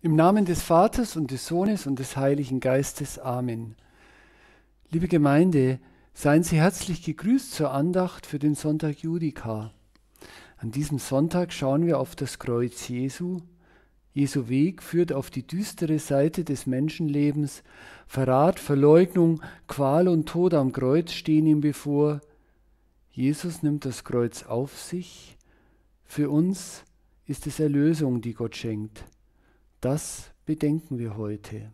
Im Namen des Vaters und des Sohnes und des Heiligen Geistes. Amen. Liebe Gemeinde, seien Sie herzlich gegrüßt zur Andacht für den Sonntag Judica. An diesem Sonntag schauen wir auf das Kreuz Jesu. Jesu Weg führt auf die düstere Seite des Menschenlebens. Verrat, Verleugnung, Qual und Tod am Kreuz stehen ihm bevor. Jesus nimmt das Kreuz auf sich. Für uns ist es Erlösung, die Gott schenkt. Das bedenken wir heute.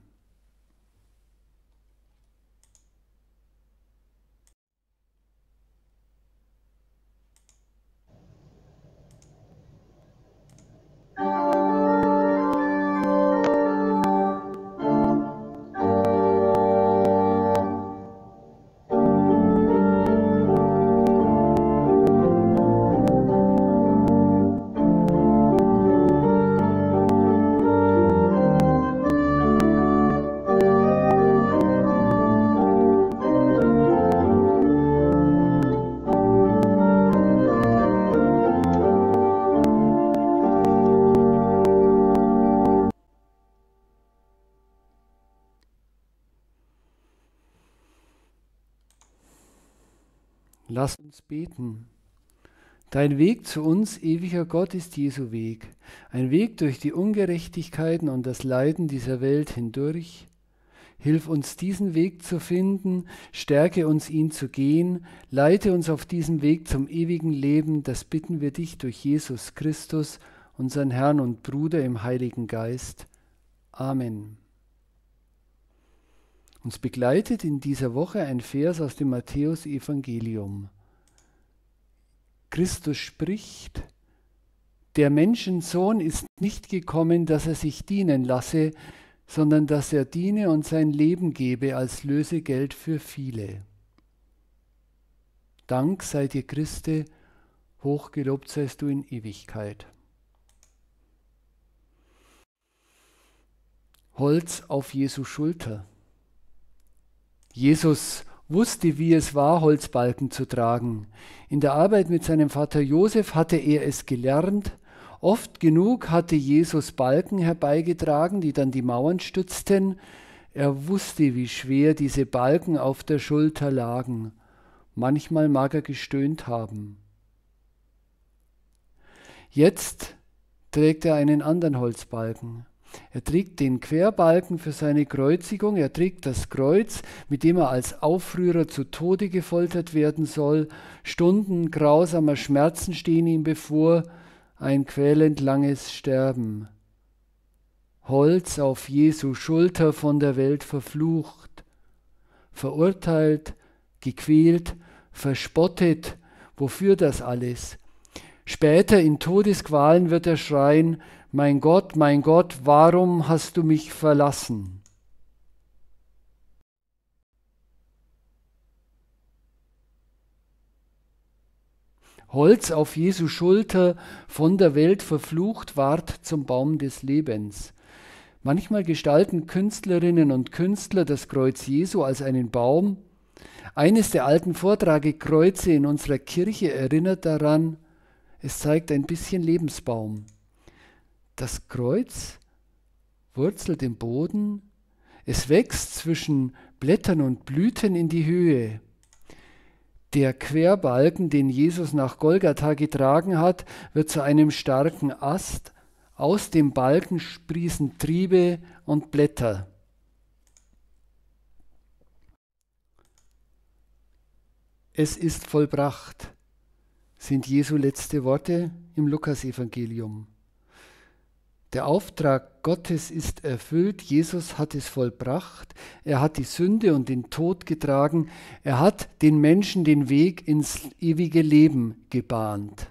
Lass uns beten. Dein Weg zu uns, ewiger Gott, ist Jesu Weg. Ein Weg durch die Ungerechtigkeiten und das Leiden dieser Welt hindurch. Hilf uns, diesen Weg zu finden, stärke uns, ihn zu gehen, leite uns auf diesem Weg zum ewigen Leben, das bitten wir dich durch Jesus Christus, unseren Herrn und Bruder im Heiligen Geist. Amen. Uns begleitet in dieser Woche ein Vers aus dem Matthäus-Evangelium. Christus spricht: Der Menschensohn ist nicht gekommen, dass er sich dienen lasse, sondern dass er diene und sein Leben gebe als Lösegeld für viele. Dank sei dir, Christe, hochgelobt seist du in Ewigkeit. Holz auf Jesu Schulter. Jesus wusste, wie es war, Holzbalken zu tragen. In der Arbeit mit seinem Vater Josef hatte er es gelernt. Oft genug hatte Jesus Balken herbeigetragen, die dann die Mauern stützten. Er wusste, wie schwer diese Balken auf der Schulter lagen. Manchmal mag er gestöhnt haben. Jetzt trägt er einen anderen Holzbalken. Er trägt den Querbalken für seine Kreuzigung, er trägt das Kreuz, mit dem er als Aufrührer zu Tode gefoltert werden soll. Stunden grausamer Schmerzen stehen ihm bevor, ein quälend langes Sterben. Holz auf Jesu Schulter, von der Welt verflucht, verurteilt, gequält, verspottet. Wofür das alles? Später in Todesqualen wird er schreien: Mein Gott, warum hast du mich verlassen? Holz auf Jesu Schulter, von der Welt verflucht, ward zum Baum des Lebens. Manchmal gestalten Künstlerinnen und Künstler das Kreuz Jesu als einen Baum. Eines der alten Vortragekreuze in unserer Kirche erinnert daran, es zeigt ein bisschen Lebensbaum. Das Kreuz wurzelt im Boden, es wächst zwischen Blättern und Blüten in die Höhe. Der Querbalken, den Jesus nach Golgatha getragen hat, wird zu einem starken Ast. Aus dem Balken sprießen Triebe und Blätter. Es ist vollbracht, sind Jesu letzte Worte im Lukasevangelium. Der Auftrag Gottes ist erfüllt, Jesus hat es vollbracht, er hat die Sünde und den Tod getragen, er hat den Menschen den Weg ins ewige Leben gebahnt.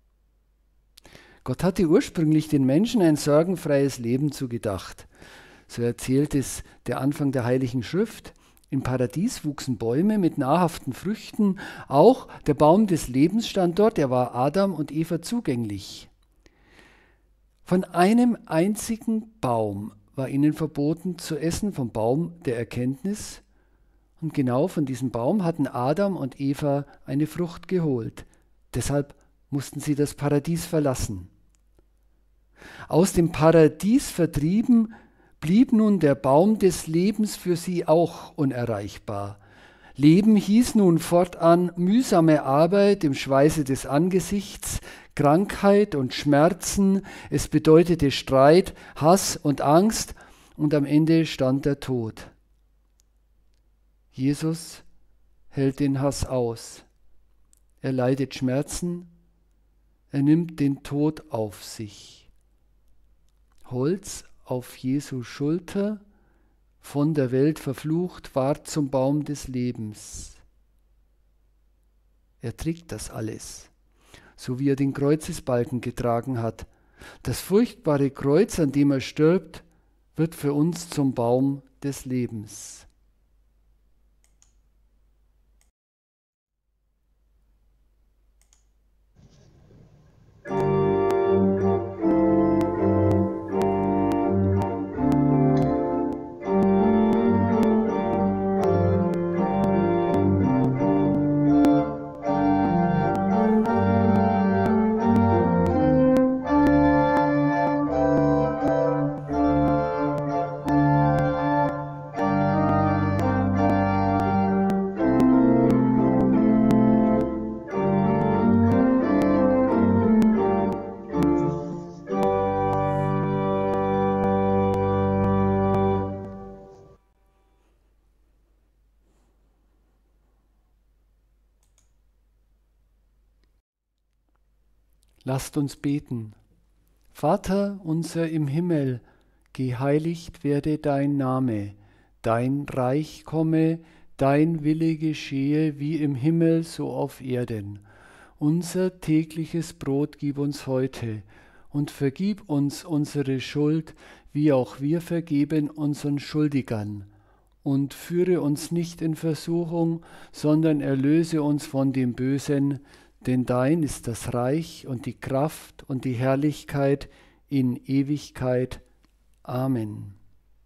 Gott hatte ursprünglich den Menschen ein sorgenfreies Leben zugedacht. So erzählt es der Anfang der Heiligen Schrift. Im Paradies wuchsen Bäume mit nahrhaften Früchten, auch der Baum des Lebens stand dort, er war Adam und Eva zugänglich. Von einem einzigen Baum war ihnen verboten zu essen, vom Baum der Erkenntnis. Und genau von diesem Baum hatten Adam und Eva eine Frucht geholt. Deshalb mussten sie das Paradies verlassen. Aus dem Paradies vertrieben, blieb nun der Baum des Lebens für sie auch unerreichbar. Leben hieß nun fortan mühsame Arbeit im Schweiße des Angesichts, Krankheit und Schmerzen, es bedeutete Streit, Hass und Angst und am Ende stand der Tod. Jesus hält den Hass aus. Er leidet Schmerzen, er nimmt den Tod auf sich. Holz auf Jesu Schulter, von der Welt verflucht, ward zum Baum des Lebens. Er trägt das alles, so wie er den Kreuzesbalken getragen hat. Das furchtbare Kreuz, an dem er stirbt, wird für uns zum Baum des Lebens. Lasst uns beten. Vater unser im Himmel, geheiligt werde dein Name, dein Reich komme, dein Wille geschehe, wie im Himmel so auf Erden. Unser tägliches Brot gib uns heute und vergib uns unsere Schuld, wie auch wir vergeben unseren Schuldigern. Und führe uns nicht in Versuchung, sondern erlöse uns von dem Bösen, denn dein ist das Reich und die Kraft und die Herrlichkeit in Ewigkeit. Amen.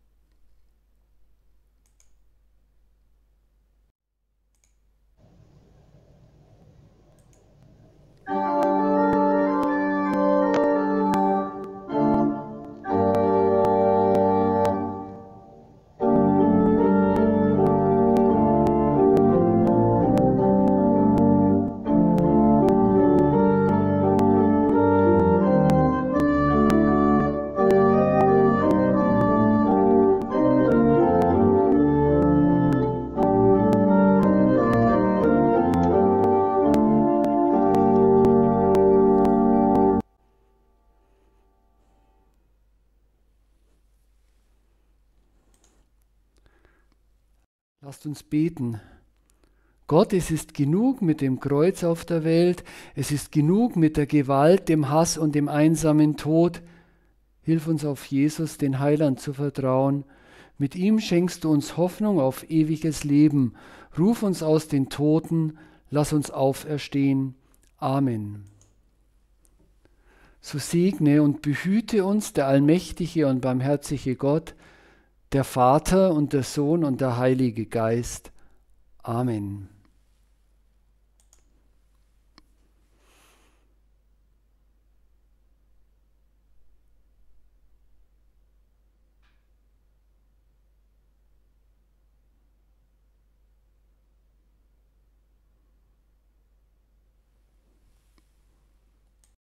Lasst uns beten. Gott, es ist genug mit dem Kreuz auf der Welt, es ist genug mit der Gewalt, dem Hass und dem einsamen Tod. Hilf uns auf Jesus, den Heiland, zu vertrauen. Mit ihm schenkst du uns Hoffnung auf ewiges Leben. Ruf uns aus den Toten, lass uns auferstehen. Amen. So segne und behüte uns der allmächtige und barmherzige Gott, der Vater und der Sohn und der Heilige Geist. Amen.